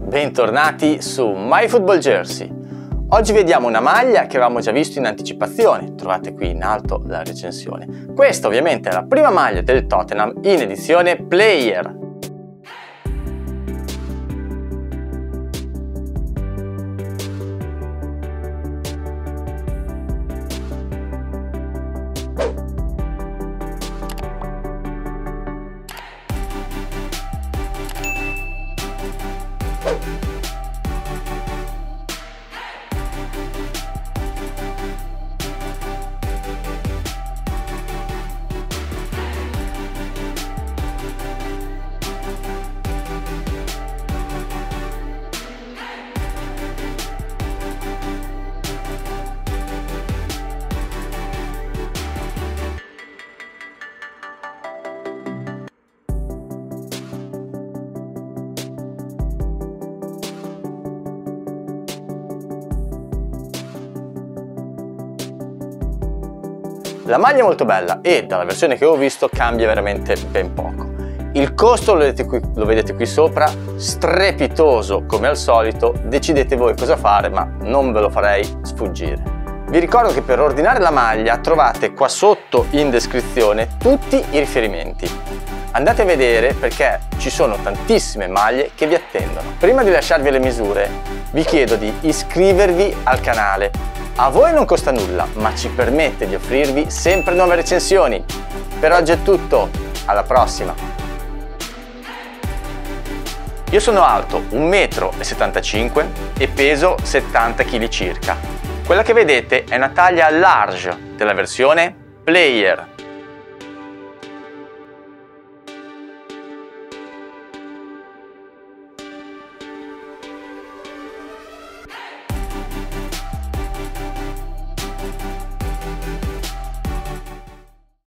bentornati su MyFootballJersey. Oggi vediamo una maglia che avevamo già visto in anticipazione, trovate qui in alto la recensione. Questa ovviamente è la prima maglia del Tottenham in edizione Player. La maglia è molto bella e dalla versione che ho visto cambia veramente ben poco. Il costo lo vedete qui sopra, strepitoso come al solito, decidete voi cosa fare ma non ve lo farei sfuggire. Vi ricordo che per ordinare la maglia trovate qua sotto in descrizione tutti i riferimenti. Andate a vedere perché ci sono tantissime maglie che vi attendono. Prima di lasciarvi le misure vi chiedo di iscrivervi al canale. A voi non costa nulla, ma ci permette di offrirvi sempre nuove recensioni. Per oggi è tutto, alla prossima! Io sono alto 1,75 m e peso 70 kg circa. Quella che vedete è una taglia large della versione Player.